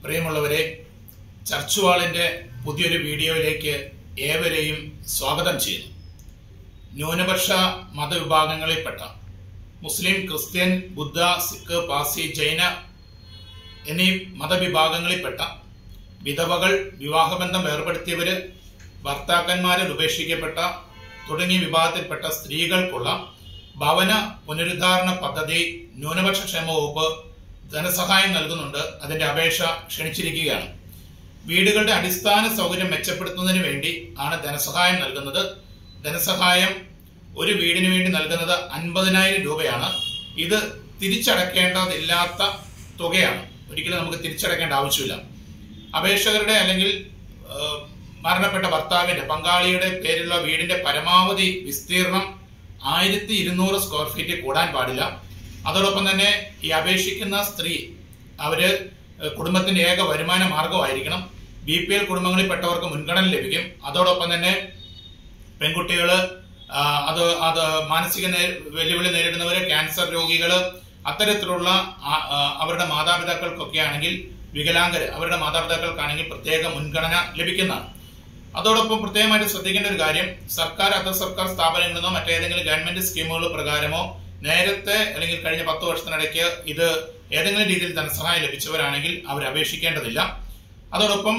പ്രിയമുള്ളവരെ, ചർച്ച് വാളിന്റെ പുതിയൊരു വീഡിയോയിലേക്ക് ഏവരെയും സ്വാഗതം ചെയ്യുന്നു. ന്യൂനപക്ഷ മതവിഭാഗങ്ങളിൽപ്പെട്ട മുസ്ലിം, ക്രിസ്ത്യൻ, ബുദ്ധ, സിഖ്, പാർസി, ജൈന എന്നീ മതവിഭാഗങ്ങളിൽപ്പെട്ട വിധവകൾ, വിവാഹബന്ധം ഏർപ്പെടുത്തിയവര്, ഭർത്താക്കന്മാരിൽ ഉപേക്ഷിക്കപ്പെട്ട തുടങ്ങിയ വിഭാഗത്തിൽപ്പെട്ട സ്ത്രീകൾക്കുള്ള ഭവന പുനരുദ്ധാരണ പദ്ധതി ന്യൂനപക്ഷ ക്ഷേമ വകുപ്പ് ധനസഹായം നൽകുന്നുണ്ട്. അതിന്റെ അപേക്ഷ ക്ഷണിച്ചിരിക്കുകയാണ്. വീടുകളുടെ അടിസ്ഥാന സൗകര്യം മെച്ചപ്പെടുത്തുന്നതിന് വേണ്ടി ആണ് ധനസഹായം നൽകുന്നത്. ധനസഹായം ഒരു വീടിന് വേണ്ടി നൽകുന്നത് 50,000 രൂപയാണ്. ഇത് തിരിച്ചടക്കേണ്ടതില്ലാത്ത തുകയാണ്. ഒരിക്കലും നമുക്ക് തിരിച്ചടക്കേണ്ട ആവശ്യമില്ല. അപേക്ഷകരുടെ അല്ലെങ്കിൽ മരണപ്പെട്ട ഭർത്താവിന്റെ, പങ്കാളിയുടെ പേരിലുള്ള വീടിന്റെ പരമാവധി വിസ്തീർണം 1200 സ്ക്വയർ ഫീറ്റ് കൂടാൻ പാടില്ല. അതോടൊപ്പം തന്നെ ഈ അപേക്ഷിക്കുന്ന സ്ത്രീ അവര് കുടുംബത്തിന്റെ ഏക വരുമാന മാർഗമായിരിക്കണം. BPL കുടുംബങ്ങളിൽപ്പെട്ടവർക്ക് മുൻഗണന ലഭിക്കും. അതോടൊപ്പം തന്നെ പെൺകുട്ടികള്, അത് മാനസിക വെല്ലുവിളി നേരിടുന്നവര്, ക്യാൻസർ രോഗികള്, അത്തരത്തിലുള്ള അവരുടെ മാതാപിതാക്കൾക്കൊക്കെ ആണെങ്കിൽ, വികലാംഗര് അവരുടെ മാതാപിതാക്കൾക്കാണെങ്കിൽ പ്രത്യേക മുൻഗണന ലഭിക്കുന്നതാണ്. അതോടൊപ്പം പ്രത്യേകമായിട്ട് ശ്രദ്ധിക്കേണ്ട ഒരു കാര്യം, സർക്കാർ, അർദ്ധ സർക്കാർ സ്ഥാപനങ്ങളിൽ നിന്നോ മറ്റേതെങ്കിലും ഗവൺമെന്റ് സ്കീമുകൾ പ്രകാരമോ നേരത്തെ അല്ലെങ്കിൽ കഴിഞ്ഞ 10 വർഷത്തിനിടയ്ക്ക് ഇത് ഏതെങ്കിലും രീതിയിൽ ധനസഹായം ലഭിച്ചവരാണെങ്കിൽ അവർ അപേക്ഷിക്കേണ്ടതില്ല. അതോടൊപ്പം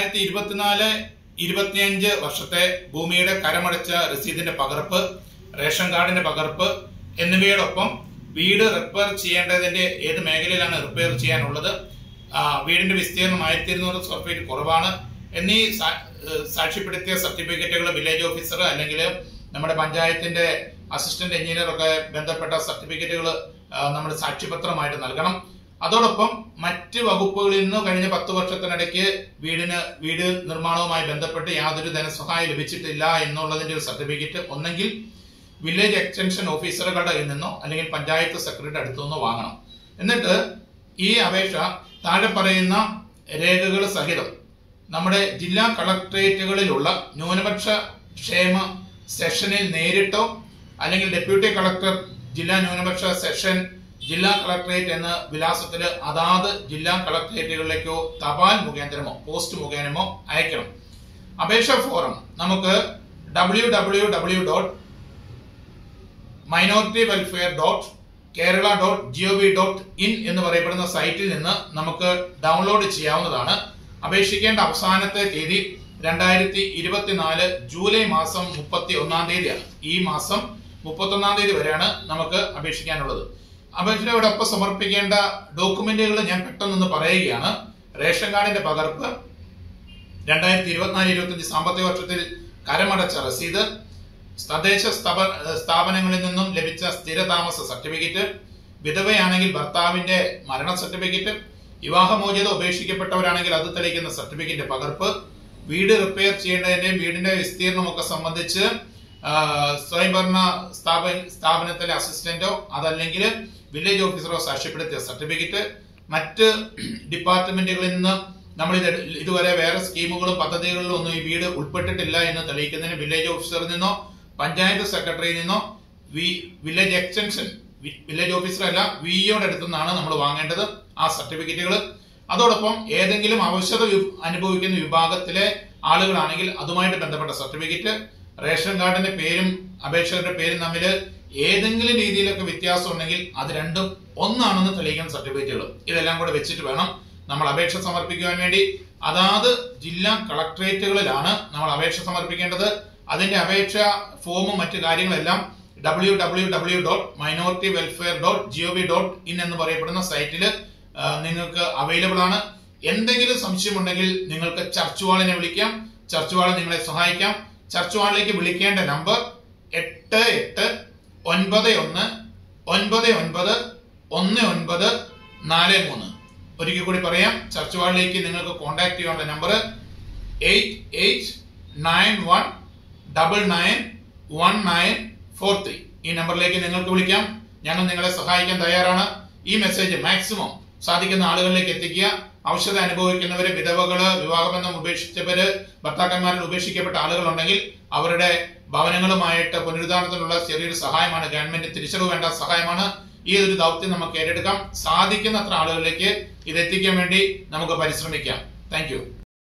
2024-25 വർഷത്തെ ഭൂമിയുടെ കരമടച്ച രസീതിന്റെ പകർപ്പ്, റേഷൻ കാർഡിന്റെ പകർപ്പ് എന്നിവയോടൊപ്പം വീട് റിപ്പയർ ചെയ്യേണ്ടതിന്റെ ഏത് മേഖലയിലാണ് റിപ്പയർ ചെയ്യാനുള്ളത്, വീടിന്റെ വിസ്തീർണം 1200 സ്ക്വയർ ഫീറ്റ് കുറവാണ് എന്നീ സാക്ഷ്യപ്പെടുത്തിയ സർട്ടിഫിക്കറ്റുകൾ വില്ലേജ് ഓഫീസർ അല്ലെങ്കിൽ നമ്മുടെ പഞ്ചായത്തിന്റെ അസിസ്റ്റന്റ് എഞ്ചിനീയർ ഒക്കെ ബന്ധപ്പെട്ട സർട്ടിഫിക്കറ്റുകൾ നമ്മുടെ സാക്ഷ്യപത്രമായിട്ട് നൽകണം. അതോടൊപ്പം മറ്റ് വകുപ്പുകളിൽ നിന്ന് കഴിഞ്ഞ 10 വർഷത്തിനിടയ്ക്ക് വീട് നിർമ്മാണവുമായി ബന്ധപ്പെട്ട് യാതൊരു ധനസഹായം ലഭിച്ചിട്ടില്ല എന്നുള്ളതിന്റെ ഒരു സർട്ടിഫിക്കറ്റ് ഒന്നെങ്കിൽ വില്ലേജ് എക്സ്റ്റൻഷൻ ഓഫീസറുകളുടെ കയ്യിൽ നിന്നോ അല്ലെങ്കിൽ പഞ്ചായത്ത് സെക്രട്ടറിയുടെ അടുത്തു നിന്നോ വാങ്ങണം. എന്നിട്ട് ഈ അപേക്ഷ താഴെ പറയുന്ന രേഖകൾ സഹിതം നമ്മുടെ ജില്ലാ കളക്ടറേറ്റുകളിലുള്ള ന്യൂനപക്ഷ ക്ഷേമ സെഷനിൽ നേരിട്ടോ അല്ലെങ്കിൽ ഡെപ്യൂട്ടി കളക്ടർ, ജില്ലാ ന്യൂനപക്ഷ സെഷൻ, ജില്ലാ കളക്ടറേറ്റ് എന്ന വിലാസത്തില് അതാത് ജില്ലാ കളക്ടറേറ്റുകളിലേക്കോ തപാൽ മുഖേന്ദ്രമോ പോസ്റ്റ് മുഖേനമോ അയക്കണം. അപേക്ഷ ഫോറം നമുക്ക് www.minorityWelfare.kerala.gov.in എന്ന് പറയപ്പെടുന്ന സൈറ്റിൽ നിന്ന് നമുക്ക് ഡൗൺലോഡ് ചെയ്യാവുന്നതാണ്. അപേക്ഷിക്കേണ്ട അവസാനത്തെ തീയതി 2024 ജൂലൈ മാസം 31 തീയതിയാണ്. ഈ മാസം 31 തീയതി വരെയാണ് നമുക്ക് അപേക്ഷിക്കാനുള്ളത്. അപേക്ഷയോടൊപ്പം സമർപ്പിക്കേണ്ട ഡോക്യുമെന്റുകൾ ഞാൻ പെട്ടെന്ന് പറയുകയാണ്. റേഷൻ കാർഡിന്റെ പകർപ്പ്, 2024-25 സാമ്പത്തിക വർഷത്തിൽ കരമടച്ച രസീത്, തദ്ദേശ സ്ഥാപനങ്ങളിൽ നിന്നും ലഭിച്ച സ്ഥിരതാമസ സർട്ടിഫിക്കറ്റ്, വിധവയാണെങ്കിൽ ഭർത്താവിന്റെ മരണ സർട്ടിഫിക്കറ്റ്, വിവാഹമോചിത ഉപേക്ഷിക്കപ്പെട്ടവരാണെങ്കിൽ അത് തെളിയിക്കുന്ന സർട്ടിഫിക്കറ്റ് പകർപ്പ്, വീട് റിപ്പയർ ചെയ്യേണ്ടതിന്റെയും വീടിന്റെ വിസ്തീർണമൊക്കെ സംബന്ധിച്ച് സ്വയംഭരണ സ്ഥാപനത്തിലെ അസിസ്റ്റന്റോ അതല്ലെങ്കിൽ വില്ലേജ് ഓഫീസറോ സാക്ഷ്യപ്പെടുത്തിയ സർട്ടിഫിക്കറ്റ്, മറ്റ് ഡിപ്പാർട്ട്മെന്റുകളിൽ നിന്ന് നമ്മൾ ഇതുവരെ വേറെ സ്കീമുകളും പദ്ധതികളിലും ഒന്നും ഈ വീട് ഉൾപ്പെട്ടിട്ടില്ല എന്ന് തെളിയിക്കുന്നതിന് വില്ലേജ് ഓഫീസറിൽ നിന്നോ പഞ്ചായത്ത് സെക്രട്ടറിയിൽ നിന്നോ വില്ലേജ് എക്സ്റ്റൻഷൻ, വില്ലേജ് ഓഫീസർ അല്ല വിഇഒയുടെ അടുത്തു നിന്നാണ് നമ്മൾ വാങ്ങേണ്ടത് ആ സർട്ടിഫിക്കറ്റുകൾ. അതോടൊപ്പം ഏതെങ്കിലും ആവശ്യത അനുഭവിക്കുന്ന വിഭാഗത്തിലെ ആളുകളാണെങ്കിൽ അതുമായിട്ട് ബന്ധപ്പെട്ട സർട്ടിഫിക്കറ്റ്, റേഷൻ കാർഡിന്റെ പേരും അപേക്ഷകരുടെ പേരും തമ്മിൽ ഏതെങ്കിലും രീതിയിലൊക്കെ വ്യത്യാസം ഉണ്ടെങ്കിൽ അത് രണ്ടും ഒന്നാണെന്ന് തെളിയിക്കുന്ന സർട്ടിഫിക്കറ്റുകൾ, ഇതെല്ലാം കൂടെ വെച്ചിട്ട് വേണം നമ്മൾ അപേക്ഷ സമർപ്പിക്കുവാൻ വേണ്ടി. അതാത് ജില്ലാ കളക്ടറേറ്റുകളിലാണ് നമ്മൾ അപേക്ഷ സമർപ്പിക്കേണ്ടത്. അതിന്റെ അപേക്ഷ ഫോമും മറ്റു കാര്യങ്ങളെല്ലാം www.minorityWelfare.gov.in എന്ന് പറയപ്പെടുന്ന സൈറ്റില് നിങ്ങൾക്ക് അവൈലബിൾ ആണ്. എന്തെങ്കിലും സംശയമുണ്ടെങ്കിൽ നിങ്ങൾക്ക് ചർച്ച് വാളിനെ വിളിക്കാം. ചർച്ച് വാൾ നിങ്ങളെ സഹായിക്കാം. ചർച്ച് വാളിലേക്ക് വിളിക്കേണ്ട നമ്പർ 8899991943. ഒരിക്കൽ കൂടി പറയാം. ചർച്ച് വാളിലേക്ക് നിങ്ങൾക്ക് കോൺടാക്ട് ചെയ്യാനുള്ള നമ്പർ 8891991943. ഈ നമ്പറിലേക്ക് നിങ്ങൾക്ക് വിളിക്കാം. ഞങ്ങൾ നിങ്ങളെ സഹായിക്കാൻ തയ്യാറാണ്. ഈ മെസ്സേജ് മാക്സിമം സാധിക്കുന്ന ആളുകളിലേക്ക് എത്തിക്കുക. ഔഷധ അനുഭവിക്കുന്നവര്, വിധവകള്, വിവാഹബന്ധം ഉപേക്ഷിച്ചവര്, ഭർത്താക്കന്മാരിൽ ഉപേക്ഷിക്കപ്പെട്ട ആളുകളുണ്ടെങ്കിൽ അവരുടെ ഭവനങ്ങളുമായിട്ട് പുനരുദ്ധാരണത്തിനുള്ള ചെറിയൊരു സഹായമാണ്, ഗവൺമെന്റ് തിരിച്ചറിവ് വേണ്ട സഹായമാണ്. ഈ ഒരു ദൗത്യം നമുക്ക് ഏറ്റെടുക്കാം. സാധിക്കുന്നത്ര ആളുകളിലേക്ക് ഇത് എത്തിക്കാൻ വേണ്ടി നമുക്ക് പരിശ്രമിക്കാം. താങ്ക്